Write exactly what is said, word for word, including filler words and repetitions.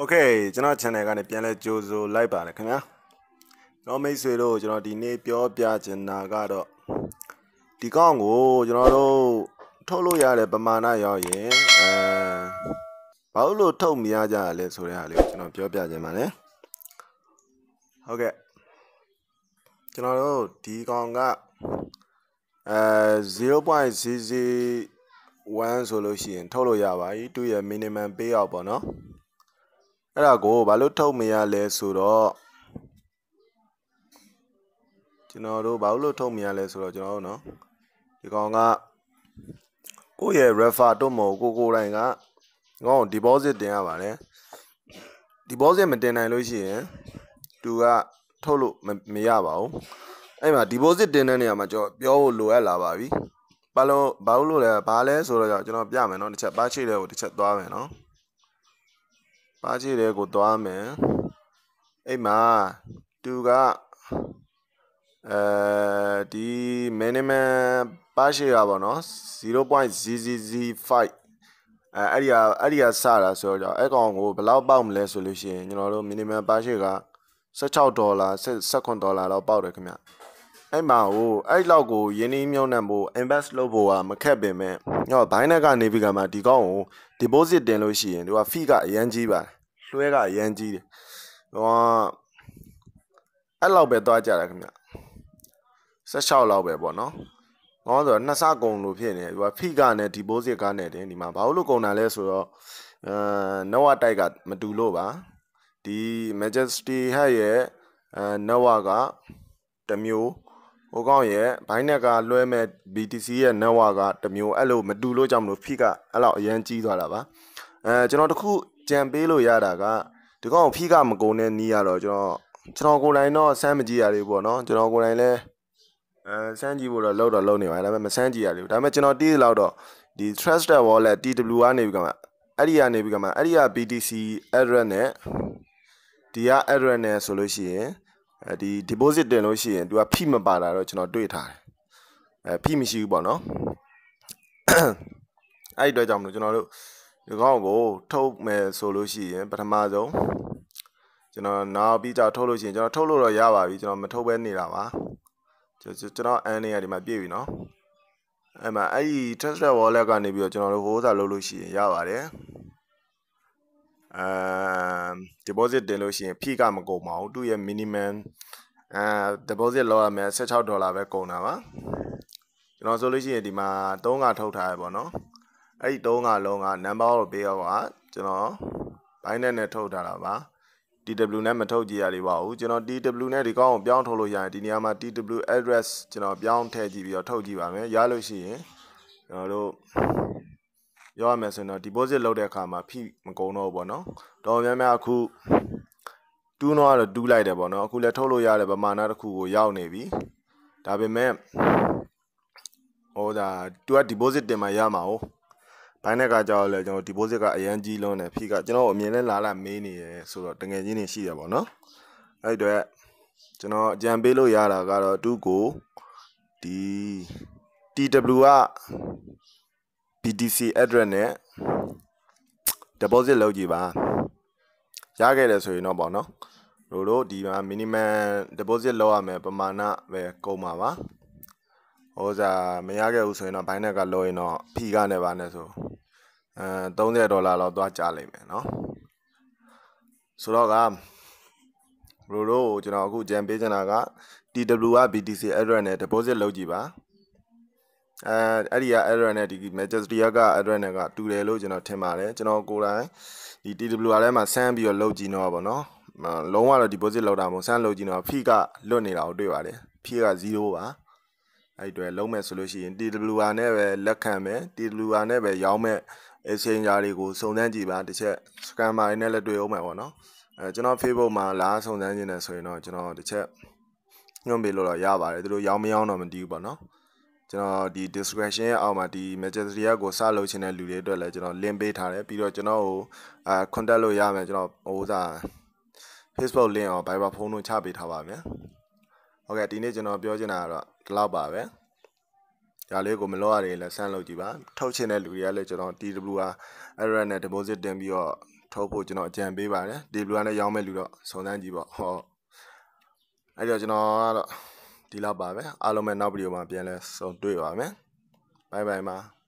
Okay, Channel Channel ကနေပြန်လဲကြိုးဆိုလိုက်ပါလေခင်ဗျာကျွန်တော်မိတ်ဆွေတို့ကျွန်တော်ဒီနေ့ပြောပြချင်တာကတော့ဒီကောင်းကိုကျွန်တော်တို့ထုတ်လို့ရတဲ့ပမာဏရောက်ရင်အဲဘာလို့ထုတ်မရကြရလဲဆိုတဲ့ဟာလေးကိုကျွန်တော်ပြောပြချင်ပါတယ်ဟုတ်ကဲ့ကျွန်တော်တို့ဒီကောင်ကအဲ zero point zero zero one ဆိုလို့ရှိရင်ထုတ်လို့ရပါပြီသူရဲ့ minimum payout ပေါ့နော်အဲ့ဒါကိုဘာလို့ထုတ်မရလဲဆိုတော့ကျွန်တော်တို့ဘာလို့ထုတ်မရလဲဆိုတော့ကျွန်တော်တို့နော်ဒီကောင်ကကိုယ့်ရဲ့ refer တော့မဟုတ်ကိုကိုယ်တိုင်ကငေါ့ deposit တင်ရပါတယ် deposit မတင်နိုင်လို့ရှိရင်သူကထုတ်လို့မရပါဘူးအဲ့မှာ deposit တင်တဲ့နေရာမှာကျွန်တော်ပြောဖို့လိုအပ်လာပါပြီဘာလို့ဘာလို့လဲဘာလဲဆိုတော့ကျွန်တော်ပြမယ်နော်တစ်ချက်ပါချိတဲ့ကိုတစ်ချက်သွားမယ်နော်ပါချိတဲ့ကိုသွားမယ်အဲ့မှာသူကအဲဒီ minimum ပါရှိရပါတော့ zero point zero zero zero five အဲအဲ့ဒီဟာအဲ့ဒီဟာစတာဆိုတော့အဲ့ကောင်ကိုဘယ်လောက်ပေါက်မလဲဆိုလို့ရှိရင်ကျွန်တော်တို့ minimum ပါရှိကsixteenဒေါ်လာsevenဒေါ်လာလောက်ပေါက်တယ်ခင်ဗျအဲ့မှာဟိုအဲ့လောက်ကိုယင်းနှီးမြှုပ်နှံဖို့ invest လုပ်ဖို့ကမခက်ပင်မဲ့ညောဘိုင်းနဲ့ကနေပြီးကမှဒီကောင်ကို deposit တင်လို့ရှိရင်သူက fee ကအရန်ကြီးပါတယ်လွှဲကအရန်ကြီးတယ်ဟိုအဲ့လောက်ပဲသွားကြတာခင်ဗျsixteenလောက်ပဲပေါ့နော်ငေါဆိုတော့နှစ်ဆကုန်လို့ဖြစ်နေတယ်သူက fee ကနဲ့ deposit ကနဲ့တင်ဒီမှာဘာလို့ကုန်တာလဲဆိုတော့အဲနောဝတိုက်ကမတူလို့ပါဒီ Majesty ဟဲ့ရဲ့အဲနောဝကတမျိုးဟိုကောင်ရဲ့ဘိုင်းနက်ကလွှဲမဲ့ B T C ရဲ့ network ကတမျိုးအဲ့လိုမတူလို့ကြောင့်မလို့ fee ကအဲ့လောက်အရန်ကြီးသွားတာပါအဲကျွန်တော်တခုကြံပေးလို့ရတာကဒီကောင် fee ကမကုန်တဲ့နီးရတော့ကျွန်တော်ကျွန်တော်ကိုယ်တိုင်တော့စမ်းမကြည့်ရသေးဘူးပေါ့နော်ကျွန်တော်ကိုယ်တိုင်လဲအဲစမ်းကြည့်ဖို့တော့လောက်တော့လောက်နေပါတယ်ဒါပေမဲ့မစမ်းကြည့်ရသေးဘူးဒါပေမဲ့ကျွန်တော်တီးလောက်တော့ဒီ trusted wallet T W ကနေပြီးကမှအဲ့ဒီကနေပြီးကမှအဲ့ဒီက B T C address နဲ့ဒီက address နဲ့ဆိုလို့ရှိရင်အဲဒီ deposit တင်လို့ရှိရင်သူက fee မပါတာတော့ကျွန်တော်တွေ့ထားတယ်အဲ fee မရှိဘူးပေါ့နော်အဲ့ဒီတော့ကြောင့်မလို့ကျွန်တော်တို့ဒီကောင်ကိုထုတ်မယ်ဆိုလို့ရှိရင်ပထမဆုံးကျွန်တော်နောက်ပြီးကြထုတ်လို့ရှိရင်ကျွန်တော်ထုတ်လို့တော့ရပါပြီကျွန်တော်မထုတ်ဘဲနေတာပါကျွန်တော်အန်နေရဒီမှာပြည့်ပြီနော်အဲ့မှာအဲ့ဒီ trusted wallet ကနေပြီးတော့ကျွန်တော်တို့ဟိုးစားလုပ်လို့ရှိရင်ရပါတယ်အဲ deposit တင်လို့ရှိရင် fee ကမကုန်ပါဘူးသူ့ရဲ့ minimum အဲ deposit လောက်ရမယ်sixteenဒေါ်လာပဲကုန်တာပါကျွန်တော်ဆိုလို့ရှိရင်ဒီမှာthreeကထုတ်ထားရပေါ့နော်အဲ့ဒီthreeကလုံးက number ကိုပေးတော့ကကျွန်တော် Binance နဲ့ထုတ်ထားတာပါ T W နဲ့မထုတ်ကြည့်ရသေးပါဘူးကျွန်တော် T W နဲ့ဒီကောင်းကိုပြောင်းထုတ်လို့ရရင်ဒီနေရာမှာ T W address ကျွန်တော်ပြောင်းထည့်ကြည့်ပြီးတော့ထုတ်ကြည့်ပါမယ်ရလို့ရှိရင်ကျွန်တော်တို့ပြောရမယ်ဆိုတော့ deposit လုပ်တဲ့အခါမှာ fee မကုန်တော့ဘူးပေါ့နော်တော်များများအခုတူးတော့တူးလိုက်တယ်ပေါ့နော်အခုလည်းထုတ်လို့ရတယ်ပမာဏတစ်ခုကိုရောက်နေပြီဒါပေမဲ့ဟိုဒါသူက deposit တင်မှရမှာဟုတ်ဘိုင်းနဲ့ကကြောက်လဲကျွန်တော် deposit ကအရန်ကြီးလုံးတယ် fee ကကျွန်တော်အမြင်နဲ့လာလာမေးနေတယ်ဆိုတော့တငယ်ချင်းတွေရှိရပါတော့အဲ့တော့ကျွန်တော်အကြံပေးလို့ရတာကတော့သူ့ကိုဒီ T W က B T C address နဲ့ deposit လုပ်ကြည့်ပါရခဲ့တယ်ဆိုရင်တော့ပေါ့နော်တို့တို့ဒီမှာ minimum deposit လုပ်ရမယ်ပမာဏပဲကုန်ပါပါဟိုစားမရခဲ့ဘူးဆိုရင်တော့ဘိုင်းနက်ကလောရင်တော့ fee ကနေပါနဲ့ဆိုအဲthirtyဒေါ်လာလောက်သွားကြလိမ့်မယ်เนาะဆိုတော့ကဘရိုတို့ကျွန်တော်အခုကြံပေးချင်တာက T W က B T C address နဲ့ deposit လုပ်ကြည့်ပါအဲအဲ့ဒီက address နဲ့ဒီ Majesty က address နဲ့ကတူတယ်လို့ကျွန်တော်ထင်ပါတယ်ကျွန်တော်ကိုယ်တိုင်ဒီ T W ထဲမှာဆန်းပြီးတော့လုပ်ကြည့်တော့ပါเนาะလုံးဝတော့ deposit လုပ်တာမဟုတ်ဆန်းလုပ်ကြည့်တော့ fee ကလွတ်နေတာကိုတွေ့ပါတယ် fee ကzeroပါအဲ့တွေလုံးမဲ့ဆိုလို့ရှိရင် T W နဲ့ပဲလက်ခံမယ် T W နဲ့ပဲရောင်းမဲ့ exchanger တွေကိုစုံစမ်းကြည့်ပါတစ်ချက် scammer တွေနဲ့လည်းတွေ့အောင်မယ်ပေါ့နော်အဲကျွန်တော် Facebook မှာလာစုံစမ်းခြင်းနဲ့ဆိုရင်တော့ကျွန်တော်တစ်ချက်ညွှန်ပေးလို့တော့ရပါတယ်သူတို့ရောင်းမရောင်းတော့မသိဘူးပေါ့နော်ကျွန်တော်ဒီ description ရဲ့အောက်မှာဒီ Majesty ကိုစလုပ်ချင်တဲ့လူတွေအတွက်လည်းကျွန်တော် link ပေးထားတယ်ပြီးတော့ကျွန်တော်ကိုအဲ contact လို့ရမယ်ကျွန်တော်ဟိုစား Facebook link ရော Viber ဖုန်းတို့ချပေးထားပါမယ်ဟုတ်ကဲ့ဒီနေ့ကျွန်တော်ပြောချင်တာကတော့ဒီလောက်ပါပဲဒါလေးကိုမလို့ရတယ်လည်းစမ်းလုပ်ကြည့်ပါထုတ်ချင်တဲ့လူတွေကလည်းကျွန်တော် T W က address နဲ့ deposit တင်ပြီးတော့ထုတ်ဖို့ကျွန်တော်အကြံပေးပါတယ်ဒီလူကလည်းရောင်းမဲ့လူတော့စုံစမ်းကြည့်ပေါ့ဟောအဲ့တော့ကျွန်တော်ကတော့ဒီလောက်ပါပဲအားလုံးပဲနောက်ဗီဒီယိုမှာပြန်လဲဆုံတွေ့ပါမယ်ဘိုင်ဘိုင်ပါ